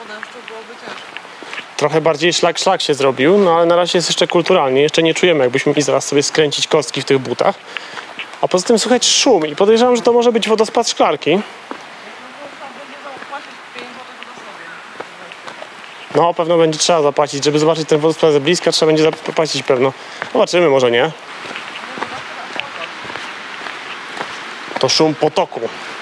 deszczu byłoby ciężko. Trochę bardziej szlak się zrobił, no ale na razie jest jeszcze kulturalnie. Jeszcze nie czujemy, jakbyśmy mieli zaraz sobie skręcić kostki w tych butach. A poza tym słychać szum i podejrzewam, że to może być wodospad Szklarki. No, pewno będzie trzeba zapłacić. Żeby zobaczyć ten wodospad z bliska, trzeba będzie zapłacić pewno. Zobaczymy, może nie. To szum potoku.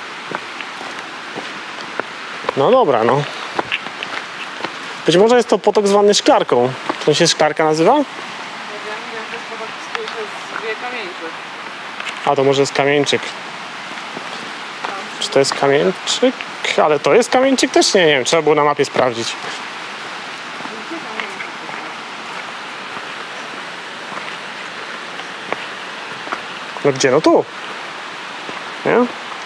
No dobra, no. Być może jest to potok zwany Szklarką. To się Szklarka nazywa? Nie wiem, to jest potok, z wie Kamieńczyk. A to może jest Kamieńczyk. Czy to jest Kamieńczyk? Ale to jest Kamieńczyk też? Nie wiem, trzeba było na mapie sprawdzić. No gdzie? No tu. Nie?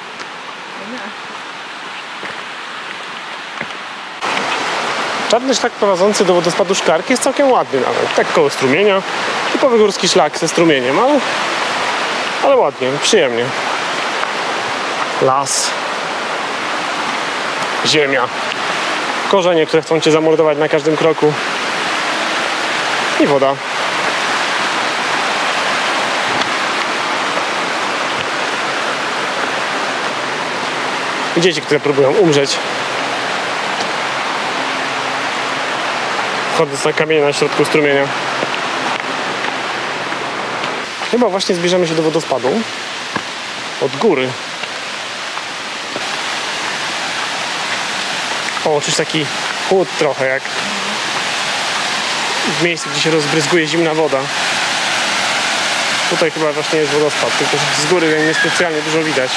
Czarny szlak prowadzący do wodospadu Szklarki jest całkiem ładny nawet. Tak koło strumienia. Typowy górski szlak ze strumieniem, ale ładnie, przyjemnie. Las. Ziemia. Korzenie, które chcą cię zamordować na każdym kroku. I woda. I dzieci, które próbują umrzeć. Wchodząc na kamienie na środku strumienia. Chyba właśnie zbliżamy się do wodospadu. Od góry. O, czuć taki chłód trochę, jak w miejscu, gdzie się rozbryzguje zimna woda. Tutaj chyba właśnie jest wodospad, tylko z góry niespecjalnie dużo widać.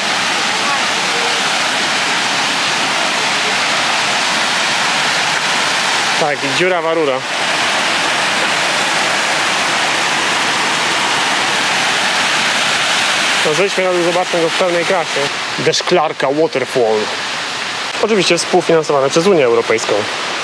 Tak, i dziurawa rura. No zejdźmy na dół, zobaczmy go w pełnej krasie. The Szklarka Waterfall. Oczywiście współfinansowane przez Unię Europejską.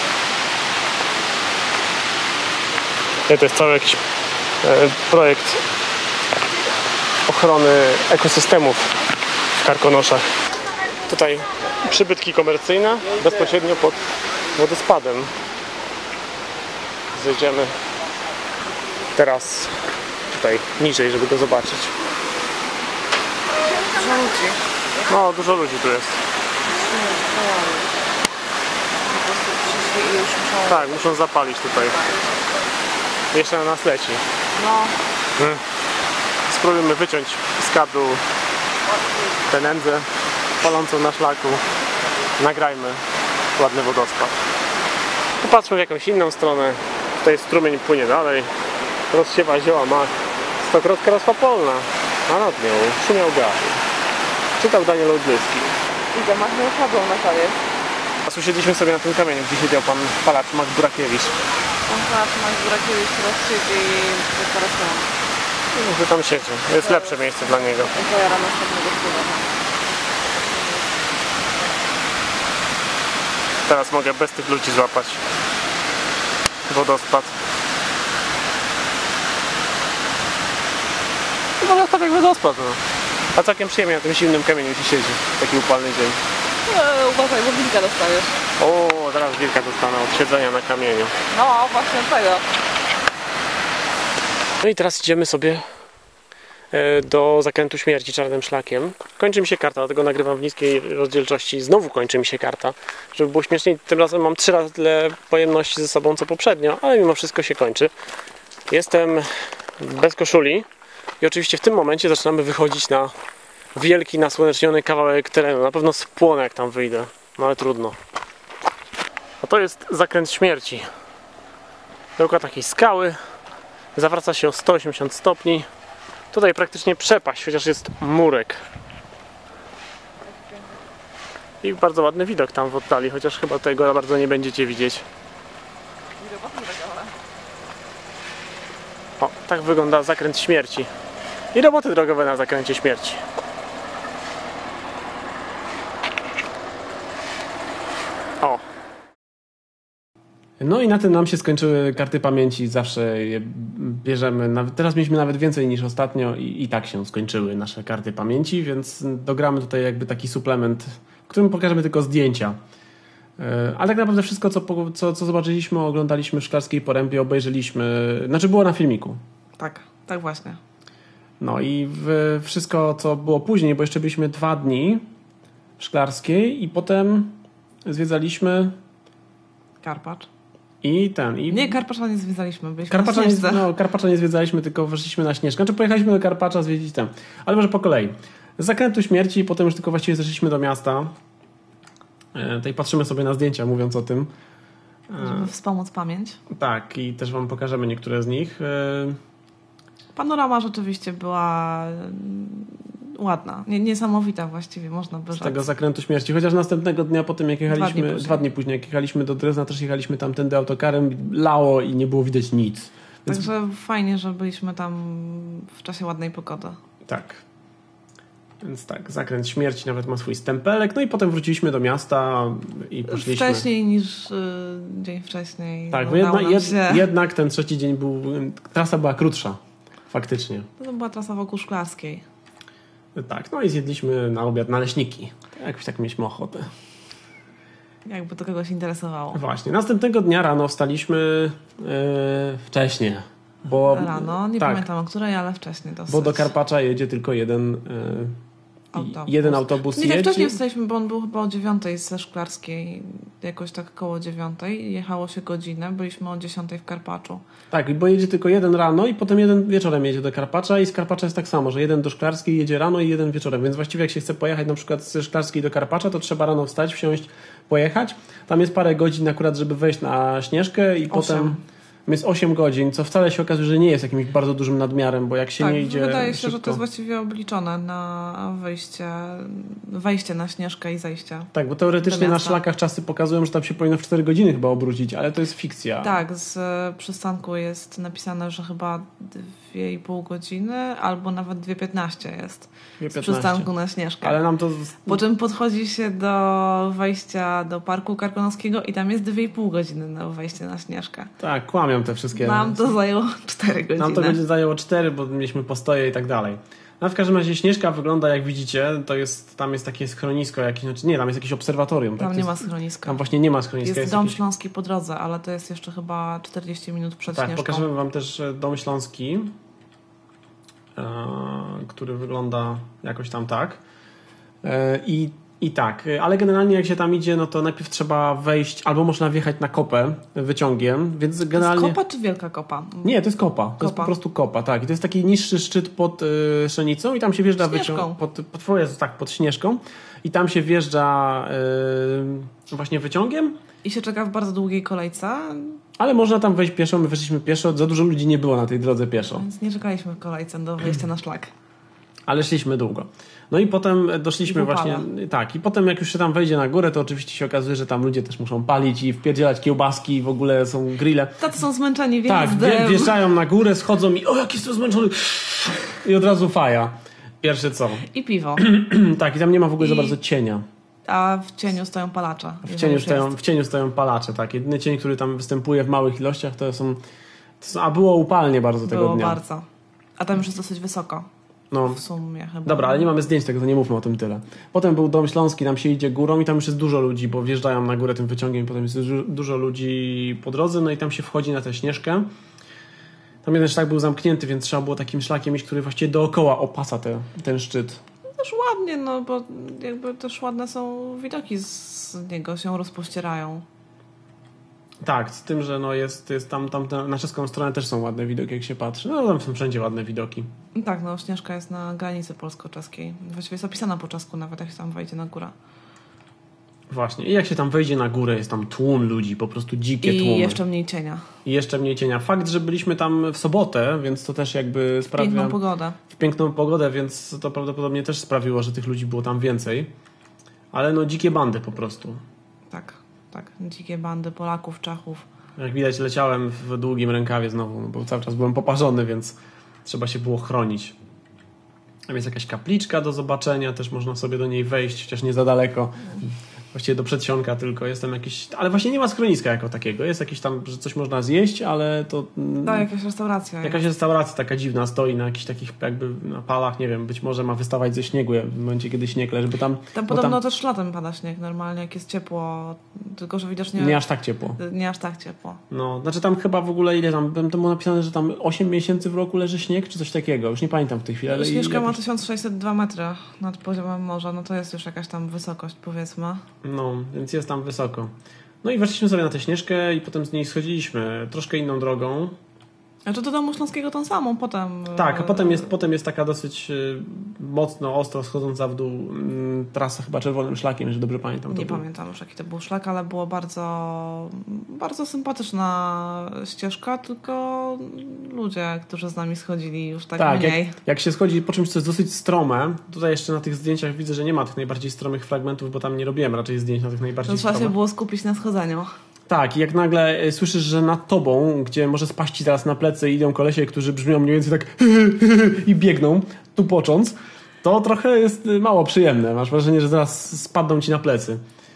To jest cały jakiś projekt ochrony ekosystemów w Karkonoszach. Tutaj przybytki komercyjne bezpośrednio pod wodospadem. Zejdziemy teraz tutaj niżej, żeby go zobaczyć. Dużo ludzi. No, dużo ludzi tu jest. Tak, muszą zapalić tutaj. Jeszcze na nas leci. No. Spróbujmy wyciąć z kadru tę nędzę palącą na szlaku. Nagrajmy ładny wodospad. Popatrzmy w jakąś inną stronę. Tutaj strumień płynie dalej. Rozsiewa zioła ma stokrotka rosła polna. A nad nią szumiał gaj. Czytał Daniel Odlyski. Idę, masz mnie ochadzą na koniec. A usiedliśmy sobie na tym kamieniu, gdzie siedział pan palacz Max Burakiewicz. Pan Płacz, Max Burakiewicz teraz siedzi teraz mam. Że tam siedzi. Jest lepsze miejsce dla niego. Zajara następnego słowa. Teraz mogę bez tych ludzi złapać wodospad. No tak jak wodospad, no. A całkiem przyjemnie na tym zimnym kamieniu ci siedzi. Taki upalny dzień. Uważaj, bo wilka dostajesz. O, zaraz wilka dostanę od siedzenia na kamieniu. No, właśnie tego. No i teraz idziemy sobie do zakrętu śmierci czarnym szlakiem. Kończy mi się karta, dlatego nagrywam w niskiej rozdzielczości. Znowu kończy mi się karta. Żeby było śmieszniej, tym razem mam 3 razy tyle pojemności ze sobą co poprzednio, ale mimo wszystko się kończy. Jestem bez koszuli i oczywiście w tym momencie zaczynamy wychodzić na wielki, nasłoneczniony kawałek terenu. Na pewno spłonę, jak tam wyjdę, no ale trudno. A to jest zakręt śmierci. Dookoła takiej skały. Zawraca się o 180 stopni. Tutaj praktycznie przepaść, chociaż jest murek. I bardzo ładny widok tam w oddali, chociaż chyba tego bardzo nie będziecie widzieć. O, tak wygląda zakręt śmierci. I roboty drogowe na zakręcie śmierci. O. No i na tym nam się skończyły karty pamięci. Zawsze je bierzemy. Teraz mieliśmy nawet więcej niż ostatnio i tak się skończyły nasze karty pamięci, więc dogramy tutaj jakby taki suplement, w którym pokażemy tylko zdjęcia Ale tak naprawdę wszystko, co zobaczyliśmy, oglądaliśmy w Szklarskiej Porębie, obejrzeliśmy, znaczy było na filmiku. Tak, tak właśnie. No i wszystko, co było później, bo jeszcze byliśmy 2 dni w Szklarskiej i potem zwiedzaliśmy Karpacz. Nie, Karpacza nie zwiedzaliśmy, byliśmy na Śnieżce. Karpacza nie zwiedzaliśmy, tylko weszliśmy na Śnieżkę. Znaczy pojechaliśmy do Karpacza zwiedzić ten. Ale może po kolei. Z Zakrętu Śmierci, potem już tylko właściwie zeszliśmy do miasta. Tutaj patrzymy sobie na zdjęcia, mówiąc o tym. Żeby wspomóc pamięć. Tak, i też wam pokażemy niektóre z nich. Panorama rzeczywiście była ładna. Niesamowita właściwie, można by rzec. Z tego Zakrętu Śmierci. Chociaż następnego dnia po tym, jak jechaliśmy, 2 dni później, jak jechaliśmy do Drezna, też jechaliśmy tamtędy autokarem, lało i nie było widać nic. Więc... Także fajnie, że byliśmy tam w czasie ładnej pogody. Tak. Więc tak, Zakręt Śmierci nawet ma swój stempelek. No i potem wróciliśmy do miasta i poszliśmy. Wcześniej niż dzień wcześniej. Tak, bo jednak ten trzeci dzień trasa była krótsza. Faktycznie. To była trasa wokół Szklarskiej. Tak, no i zjedliśmy na obiad naleśniki. Jakoś tak mieliśmy ochotę. Jakby to kogoś interesowało. Właśnie. Następnego dnia rano wstaliśmy wcześnie. Bo, rano, nie pamiętam o której, ale wcześniej dosyć. Bo do Karpacza jedzie tylko jeden autobus. Nie, tak wcześniej wstaliśmy, bo on był chyba o 9:00 ze Szklarskiej, jakoś tak koło 9:00. Jechało się godzinę, byliśmy o 10:00 w Karpaczu. Tak, bo jedzie tylko jeden rano i potem jeden wieczorem jedzie do Karpacza i z Karpacza jest tak samo, że jeden do Szklarskiej jedzie rano i jeden wieczorem, więc właściwie jak się chce pojechać na przykład ze Szklarskiej do Karpacza, to trzeba rano wstać, wsiąść, pojechać. Tam jest parę godzin akurat, żeby wejść na Śnieżkę i potem... Jest 8 godzin, co wcale się okazuje, że nie jest jakimś bardzo dużym nadmiarem, bo jak się nie idzie wydaje się, szybko... że to jest właściwie obliczone na wejście na Śnieżkę i zejście. Tak, bo teoretycznie na szlakach czasy pokazują, że tam się powinno w 4 godziny chyba obrócić, ale to jest fikcja. Tak, z przystanku jest napisane, że chyba 2,5 godziny, albo nawet 2,15 jest 2,15. Z przystanku na Śnieżkę. Ale nam to... Po czym podchodzi się do wejścia do Parku Karkonoskiego i tam jest 2,5 godziny na wejście na Śnieżkę. Tak, kłamią te wszystkie... Nam to zajęło 4 godziny. Nam to zajęło 4, bo mieliśmy postoje i tak dalej. No w każdym razie Śnieżka wygląda, jak widzicie, tam jest takie schronisko jakieś, znaczy nie, tam jest jakieś obserwatorium. Tam tak? nie ma schroniska. Tam właśnie nie ma schroniska. Jest Dom Śląski po drodze, ale to jest jeszcze chyba 40 minut przed Śnieżką. Tak, pokażemy wam też Dom Śląski, który wygląda jakoś tam tak. I tak, ale generalnie jak się tam idzie, no to najpierw trzeba wejść, albo można wjechać na kopę wyciągiem, więc generalnie... To jest kopa czy wielka kopa? Nie, to jest kopa. To jest po prostu kopa, tak. I to jest taki niższy szczyt pod Szenicą i tam się wjeżdża pod Śnieżką i tam się wjeżdża właśnie wyciągiem. I się czeka w bardzo długiej kolejce. Ale można tam wejść pieszo, my weszliśmy pieszo, za dużo ludzi nie było na tej drodze pieszo. Więc nie czekaliśmy w kolejce do wejścia na szlak. Ale szliśmy długo. No i potem doszliśmy właśnie... Tak, i potem jak już się tam wejdzie na górę, to oczywiście się okazuje, że tam ludzie też muszą palić i wpierdzielać kiełbaski i w ogóle są grille. Tacy są zmęczeni wjazdem. Tak, wjeżdżają na górę, schodzą i jak jestem zmęczony. I od razu faja. Pierwsze co. I piwo. Tak, i tam nie ma w ogóle za bardzo cienia. A w cieniu stoją palacze. W cieniu stoją palacze, tak. Jedyny cień, który tam występuje w małych ilościach, to są... A było upalnie bardzo tego dnia. Było bardzo. A tam już jest dosyć wysoko. No. W sumie chyba. Dobra, ale nie mamy zdjęć tego, to nie mówmy o tym tyle. Potem był Dom Śląski, tam się idzie górą i tam już jest dużo ludzi, bo wjeżdżają na górę tym wyciągiem, potem jest dużo ludzi po drodze, no i tam się wchodzi na tę Śnieżkę. Tam jeden szlak był zamknięty, więc trzeba było takim szlakiem iść, który właściwie dookoła opasa ten szczyt. Też ładnie, no bo jakby też ładne są widoki z niego, się rozpościerają. Tak, z tym, że no jest tam na czeską stronę też są ładne widoki, jak się patrzy. No tam są wszędzie ładne widoki. Tak, no Śnieżka jest na granicy polsko-czeskiej. Właściwie jest opisana po czesku nawet, jak się tam wejdzie na górę. Właśnie. I jak się tam wejdzie na górę, jest tam tłum ludzi, po prostu dzikie tłumy. I jeszcze mniej cienia. Fakt, że byliśmy tam w sobotę, więc to też jakby sprawia... W piękną pogodę, więc to prawdopodobnie też sprawiło, że tych ludzi było tam więcej. Ale no dzikie bandy po prostu. Tak. Dzikie bandy Polaków, Czechów. Jak widać, leciałem w długim rękawie znowu, bo cały czas byłem poparzony, więc trzeba się było chronić. Tam jest jakaś kapliczka do zobaczenia, też można sobie do niej wejść, chociaż nie za daleko. właściwie do przedsionka tylko. Jest tam jakiś, ale właśnie nie ma schroniska jako takiego. Jest jakieś tam, że coś można zjeść, ale to... Tak, jakaś restauracja. Jakaś restauracja taka dziwna stoi na jakichś takich jakby na palach, nie wiem, być może ma wystawać ze śniegu w momencie, kiedy śnieg leży, bo tam... Tam podobno też latem pada śnieg normalnie, jak jest ciepło, tylko że widocznie... Nie aż tak ciepło. Nie aż tak ciepło. No, znaczy tam chyba w ogóle ile tam było napisane, że tam 8 miesięcy w roku leży śnieg, czy coś takiego. Już nie pamiętam w tej chwili, ale... Śnieżka ma 1602 metry nad poziomem morza, no to jest już jakaś tam wysokość, powiedzmy. No, więc jest tam wysoko. No i weszliśmy sobie na tę Śnieżkę i potem z niej schodziliśmy troszkę inną drogą. A czy do Domu Śląskiego tą samą potem? Tak, a potem jest taka dosyć mocno, ostro schodząca w dół trasa chyba czerwonym szlakiem, jeżeli dobrze pamiętam. Nie pamiętam już jaki to był szlak, ale było bardzo, bardzo sympatyczna ścieżka, tylko ludzie, którzy z nami schodzili już tak mniej. Jak się schodzi po czymś, co jest dosyć strome, tutaj jeszcze na tych zdjęciach widzę, że nie ma tych najbardziej stromych fragmentów, bo tam nie robiłem raczej zdjęć na tych najbardziej stromych. To trzeba się było skupić na schodzeniu. Tak, i jak nagle słyszysz, że nad tobą, gdzie może spaść ci teraz na plecy, idą kolesie, którzy brzmią mniej więcej tak i biegną, tupocząc, to trochę jest mało przyjemne. Masz wrażenie, że zaraz spadną ci na plecy.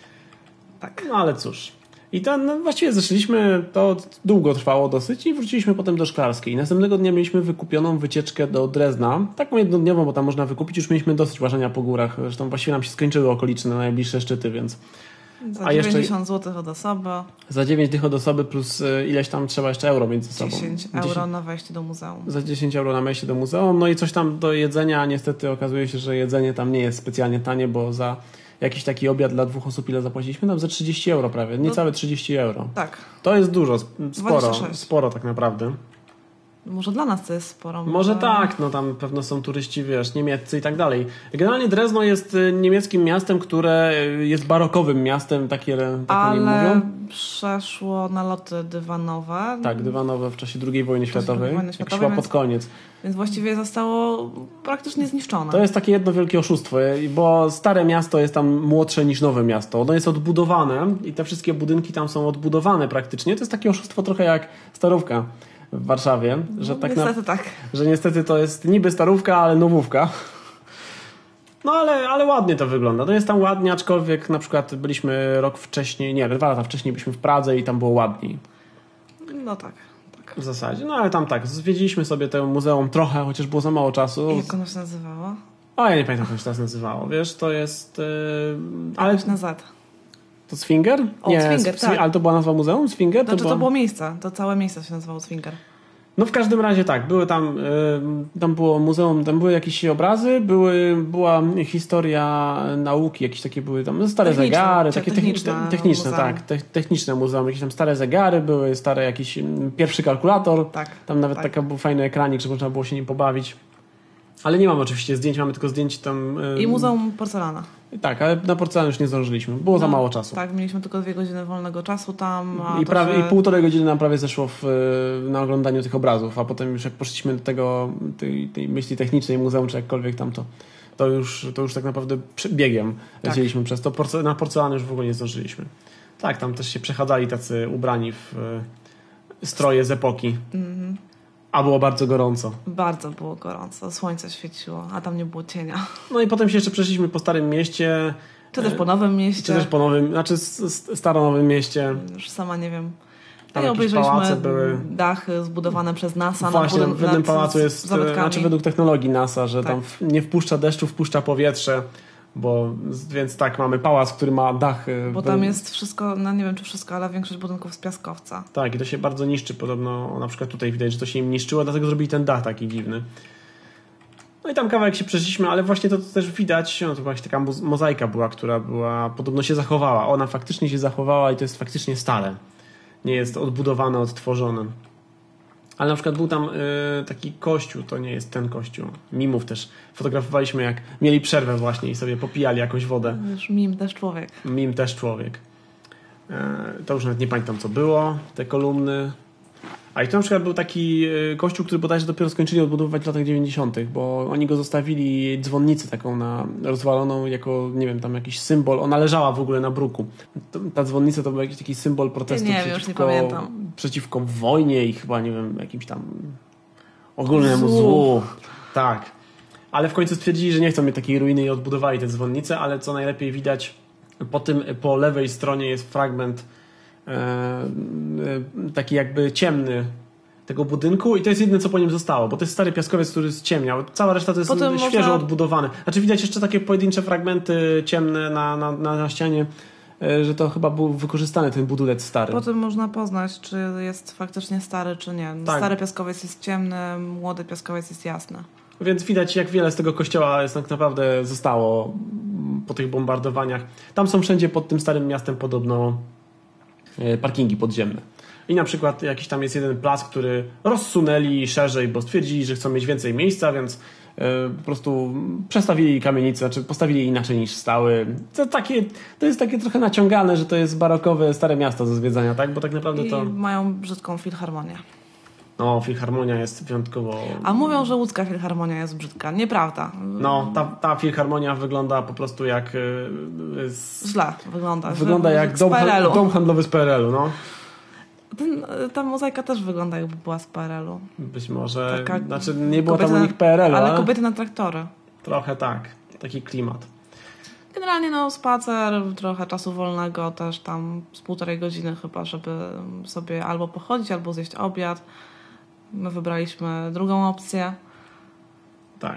Tak. No ale cóż. I właściwie zeszliśmy, to długo trwało dosyć i wróciliśmy potem do Szklarskiej. Następnego dnia mieliśmy wykupioną wycieczkę do Drezna. Taką jednodniową, bo tam można wykupić. Już mieliśmy dosyć łażenia po górach. Zresztą właściwie nam się skończyły okoliczne najbliższe szczyty, więc... Za 90 zł od osoby. Za 9 dych od osoby plus ileś tam trzeba jeszcze euro między sobą. 10 euro na wejście do muzeum. Za 10 euro na wejście do muzeum. No i coś tam do jedzenia. Niestety okazuje się, że jedzenie tam nie jest specjalnie tanie, bo za jakiś taki obiad dla 2 osób ile zapłaciliśmy? Tam za 30 euro prawie. Niecałe 30 euro. Tak. To jest dużo. Sporo. Sporo tak naprawdę. Może dla nas to jest sporo. Może tak, no tam pewno są turyści, wiesz, niemieccy i tak dalej. Generalnie Drezno jest niemieckim miastem, które jest barokowym miastem, tak oni mówią. Ale przeszło na loty dywanowe. Tak, dywanowe w czasie II wojny światowej. Jak chyba pod koniec. Więc właściwie zostało praktycznie zniszczone. To jest takie jedno wielkie oszustwo, bo stare miasto jest tam młodsze niż nowe miasto. Ono jest odbudowane i te wszystkie budynki tam są odbudowane praktycznie. To jest takie oszustwo trochę jak Starówka w Warszawie, że tak. Że niestety to jest niby starówka, ale nowówka. No ale ładnie to wygląda. To jest tam ładnie, aczkolwiek na przykład byliśmy rok wcześniej, 2 lata wcześniej byliśmy w Pradze i tam było ładniej. No tak. W zasadzie. No ale tam tak, zwiedziliśmy sobie to muzeum trochę, chociaż było za mało czasu. I jak ono się nazywało? O, ja nie pamiętam, jak się teraz nazywało. Wiesz, to jest... ale na Z. To Zwinger? Nie, Zwinger, tak. Ale to była nazwa muzeum? Zwinger? To było miejsce. To całe miejsce się nazywało Zwinger. No w każdym razie tak, były tam było muzeum, tam były jakieś obrazy, była historia nauki, jakieś takie były tam stare zegary, takie techniczne tak, techniczne muzeum, jakieś tam stare zegary, były stare jakiś pierwszy kalkulator, tak, tam nawet taka był fajny ekranik, że można było się nim pobawić. Ale nie mam oczywiście zdjęć, mamy tylko zdjęć tam... I Muzeum Porcelana. Tak, ale na porcelan już nie zdążyliśmy. Było za mało czasu. Tak, mieliśmy tylko 2 godziny wolnego czasu tam. I 1,5 godziny nam prawie zeszło na oglądaniu tych obrazów, a potem już jak poszliśmy do tej myśli technicznej muzeum, czy jakkolwiek tam to już tak naprawdę biegiem lecieliśmy przez to. Na porcelan już w ogóle nie zdążyliśmy. Tak, tam też się przechadzali tacy ubrani w stroje z epoki. Mhm. A było bardzo gorąco. Bardzo było gorąco. Słońce świeciło, a tam nie było cienia. No i potem się jeszcze przeszliśmy po Starym Mieście. Czy też po Nowym Mieście. Czy też po Nowym, znaczy Staronowym Mieście. Już sama nie wiem. Tam obejrzeliśmy dachy zbudowane przez NASA. Właśnie, w jednym pałacu jest, znaczy według technologii NASA, że tam nie wpuszcza deszczu, wpuszcza powietrze. Więc tak, mamy pałac, który ma dach. Bo tam jest wszystko, no nie wiem czy wszystko, ale większość budynków z piaskowca. Tak, i to się bardzo niszczy. Podobno na przykład tutaj widać, że to się im niszczyło, dlatego zrobili ten dach taki dziwny. No i tam kawałek się przeszliśmy, ale właśnie to też widać, no to była taka mozaika która podobno się zachowała. Ona faktycznie się zachowała i to jest faktycznie stare. Nie jest odbudowane, odtworzone. Ale na przykład był tam taki kościół, to nie jest ten kościół. Mimów też fotografowaliśmy, jak mieli przerwę właśnie i sobie popijali jakąś wodę. Już mim też człowiek. Mim też człowiek. To już nawet nie pamiętam co było, te kolumny. A i tu na przykład był taki kościół, który bodajże dopiero skończyli odbudowywać w latach 90., bo oni go zostawili dzwonnicę taką rozwaloną jako, nie wiem, tam jakiś symbol. Ona leżała w ogóle na bruku. Ta dzwonnica to był jakiś taki symbol protestu przeciwko wojnie i chyba, nie wiem, jakimś tam ogólnemu złu. Tak. Ale w końcu stwierdzili, że nie chcą mieć takiej ruiny i odbudowali te dzwonnice, ale co najlepiej widać, Po lewej stronie jest fragment taki jakby ciemny tego budynku i to jest jedyne, co po nim zostało, bo to jest stary piaskowiec, który ściemniał. Cała reszta to jest świeżo odbudowane. Znaczy widać jeszcze takie pojedyncze fragmenty ciemne na ścianie, że to chyba był wykorzystany ten budulec stary. Potem można poznać, czy jest faktycznie stary, czy nie. Tak. Stary piaskowiec jest ciemny, młody piaskowiec jest jasny. Więc widać, jak wiele z tego kościoła jest tak naprawdę zostało po tych bombardowaniach. Tam są wszędzie pod tym starym miastem podobno parkingi podziemne. I na przykład jakiś tam jest jeden plac, który rozsunęli szerzej, bo stwierdzili, że chcą mieć więcej miejsca, więc po prostu przestawili kamienicę, znaczy postawili inaczej niż stały. To jest takie trochę naciągane, że to jest barokowe stare miasto do zwiedzania, tak? Bo tak naprawdę to... I mają brzydką filharmonię. No, filharmonia jest wyjątkowo... A mówią, że łódzka filharmonia jest brzydka. Nieprawda. No, ta filharmonia wygląda po prostu jak... Źle wygląda. Wygląda jak dom handlowy z PRL-u, no. Ta mozaika też wygląda, jakby była z PRL-u. Być może. Znaczy nie było tam u nich PRL-u, ale kobiety na traktory. Trochę tak. Taki klimat. Generalnie spacer, trochę czasu wolnego, też tam z 1,5 godziny chyba, żeby sobie albo pochodzić, albo zjeść obiad. My wybraliśmy drugą opcję. Tak.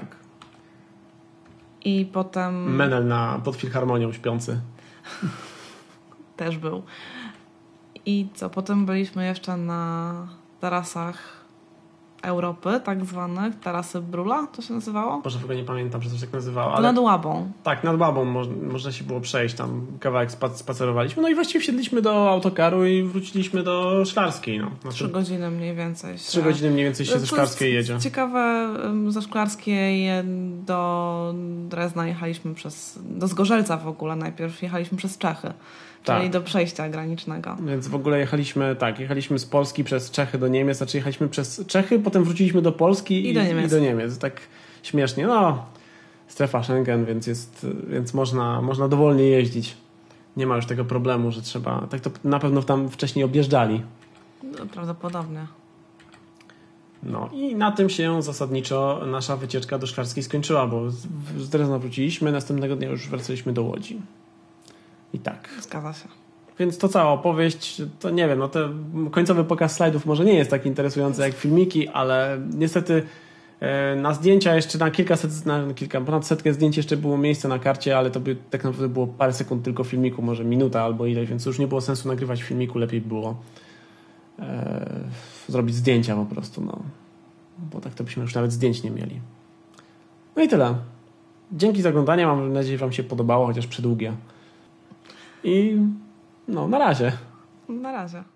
I potem... Menel pod filharmonią śpiący. Też był. I co? Potem byliśmy jeszcze na tarasach Europy, tak zwanych. Tarasy Brula to się nazywało? Może w ogóle nie pamiętam, że to się tak nazywało. Ale... Nad Łabą. Tak, nad Łabą można się było przejść. Tam kawałek spacerowaliśmy. No i właściwie wsiedliśmy do autokaru i wróciliśmy do Szklarskiej. No. Znaczy, 3 godziny mniej więcej. 3 godziny mniej więcej się ze Szklarskiej jedzie. Ciekawe, ze Szklarskiej do Drezna jechaliśmy do Zgorzelca w ogóle najpierw. Jechaliśmy przez Czechy. Czyli do przejścia granicznego. Więc w ogóle jechaliśmy z Polski przez Czechy do Niemiec, znaczy jechaliśmy przez Czechy, potem wróciliśmy do Polski i do Niemiec. Tak śmiesznie. No, strefa Schengen, więc można dowolnie jeździć. Nie ma już tego problemu, że trzeba... Tak to na pewno tam wcześniej objeżdżali. No, prawdopodobnie. No i na tym się zasadniczo nasza wycieczka do Szklarskiej skończyła, bo z Drezna wróciliśmy, następnego dnia już wracaliśmy do Łodzi. I tak. Zgadza się. Więc to cała opowieść, to nie wiem, ten końcowy pokaz slajdów może nie jest tak interesujący jak filmiki, ale niestety na zdjęcia jeszcze ponad 100 zdjęć jeszcze było miejsce na karcie, ale to by tak naprawdę było parę sekund tylko filmiku, może minuta albo ileś, więc już nie było sensu nagrywać filmiku, lepiej było zrobić zdjęcia po prostu, no. Bo tak to byśmy już nawet zdjęć nie mieli. No i tyle. Dzięki za oglądanie, mam nadzieję, że wam się podobało, chociaż przedługie. I na razie. Na razie.